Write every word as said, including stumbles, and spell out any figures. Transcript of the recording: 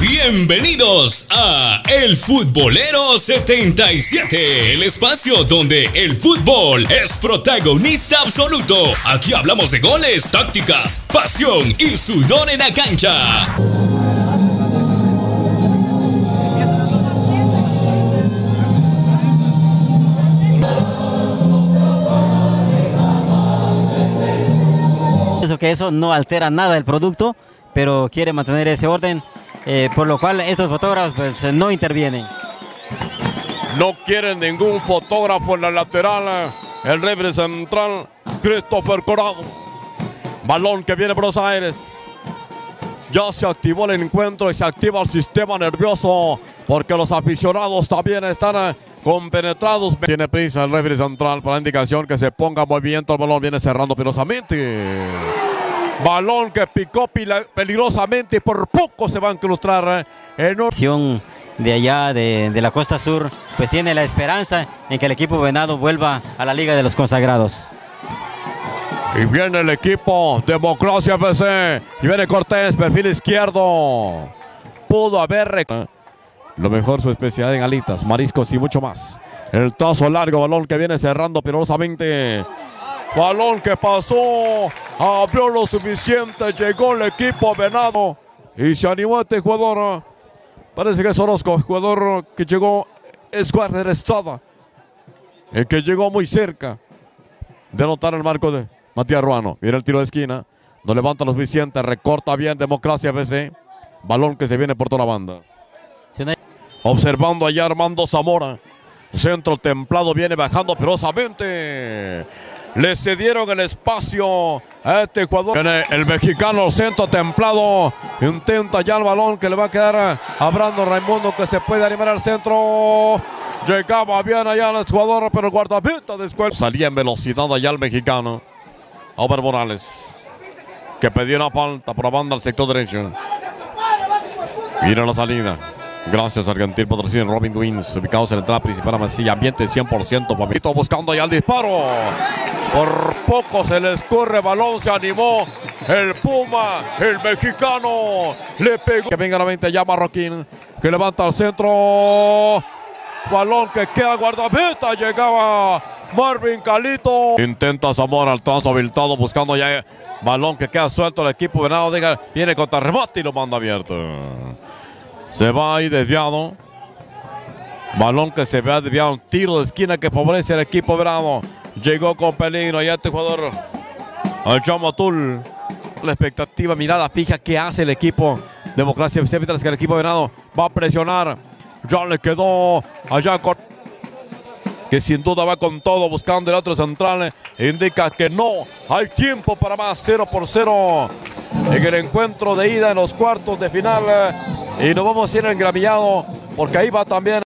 Bienvenidos a El Futbolero setenta y siete, el espacio donde el fútbol es protagonista absoluto. Aquí hablamos de goles, tácticas, pasión y sudor en la cancha. Pienso que eso no altera nada el producto, pero quiere mantener ese orden, eh, por lo cual estos fotógrafos pues, no intervienen. No quieren ningún fotógrafo en la lateral. El referee central, Christopher Corado. Balón que viene Buenos Aires. Ya se activó el encuentro y se activa el sistema nervioso porque los aficionados también están compenetrados. Tiene prisa el referee central para la indicación que se ponga en movimiento. El balón viene cerrando peligrosamente. Balón que picó peligrosamente y por poco se va a incrustar en un... de allá de, de la costa sur pues tiene la esperanza en que el equipo Venado vuelva a la Liga de los Consagrados. Y viene el equipo Democracia F C y viene Cortés, perfil izquierdo. Pudo haber lo mejor, su especialidad en alitas, mariscos y mucho más. El trazo largo, balón que viene cerrando peligrosamente. Balón que pasó, abrió lo suficiente, llegó el equipo Venado y se animó este jugador. Parece que es Orozco, jugador que llegó, es Warner Estrada, el que llegó muy cerca de anotar el marco de Matías Ruano. Viene el tiro de esquina, no levanta lo suficiente, recorta bien Democracia F C. Balón que se viene por toda la banda. Observando allá Armando Zamora. Centro templado, viene bajando perosamente. Le cedieron el espacio a este jugador. Viene el mexicano, centro templado. Intenta ya el balón que le va a quedar a Brando Raimundo, que se puede animar al centro. Llegaba bien allá el jugador, pero el guardameta de escuela. Salía en velocidad allá el mexicano. Ober Morales, que pedía una falta por la banda al sector derecho. Mira la salida. Gracias Argentil, patrocinio Robin Wins, ubicados en la entrada principal a Masilla, ambiente cien por ciento. Papito buscando ya el disparo. Por poco se le escurre balón, se animó el Puma, el mexicano. Le pegó. Que venga la veinte ya Marroquín, que levanta al centro. Balón que queda guardameta, llegaba Marvin Calito. Intenta Zamora al trazo habilitado, buscando ya balón que queda suelto. El equipo Venado diga, viene contra remate y lo manda abierto. Se va ahí desviado. Balón que se ve desviado. Un tiro de esquina que favorece al equipo Venado. Llegó con peligro y este jugador, el Chamatul. La expectativa, mirada fija que hace el equipo Democracia F C, mientras que el equipo Venado va a presionar. Ya le quedó allá con... que sin duda va con todo buscando el otro central. Indica que no hay tiempo para más. Cero por cero en el encuentro de ida en los cuartos de final. Y nos vamos a ir engramillado porque ahí va también